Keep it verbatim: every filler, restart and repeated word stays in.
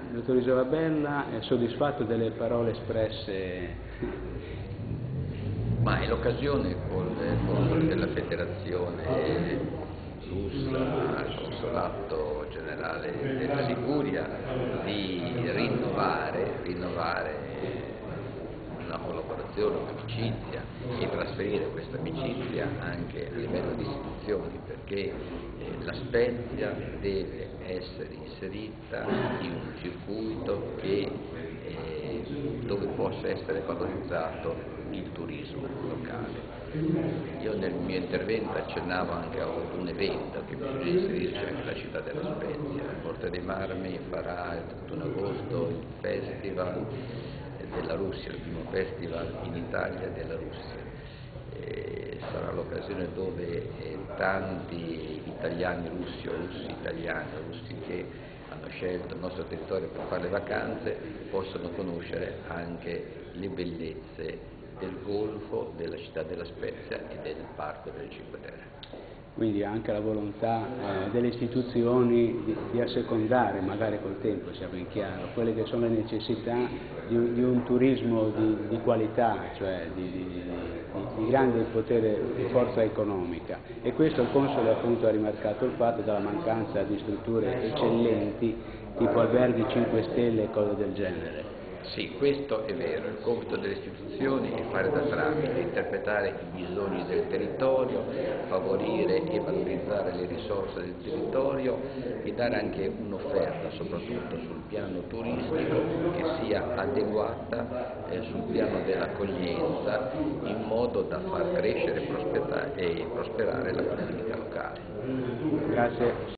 dottor Isabella, è soddisfatto delle parole espresse? Ma in l'occasione con il console della Federazione Russa al Consolato Generale della Liguria di rinnovare, rinnovare una collaborazione, un'amicizia e trasferire questa amicizia anche a livello di istituzioni, perché eh, la Spezia deve essere inserita in un circuito che, eh, dove possa essere valorizzato il turismo locale. Io nel mio intervento accennavo anche a un evento che bisogna inserirci anche la città della Spezia. Porta dei Marmi farà il trentuno agosto il Festival della Russia, il primo festival in Italia della Russia. E sarà l'occasione dove eh, tanti italiani russi o russi italiani russi che hanno scelto il nostro territorio per fare le vacanze possono conoscere anche le bellezze del golfo, della città della Spezia e del parco delle Cinque Terre. Quindi anche la volontà eh, delle istituzioni di, di assecondare, magari col tempo sia ben chiaro, quelle che sono le necessità di un, di un turismo di, di qualità, cioè di, di, di, di grande potere, di forza economica. E questo il Console appunto ha rimarcato il fatto della mancanza di strutture eccellenti tipo alberghi cinque stelle e cose del genere. Sì, questo è vero, il compito delle istituzioni è fare da tramite, interpretare i bisogni del territorio, favorire e valorizzare le risorse del territorio e dare anche un'offerta, soprattutto sul piano turistico, che sia adeguata eh, sul piano dell'accoglienza, in modo da far crescere e prosperare l'economia locale. Grazie.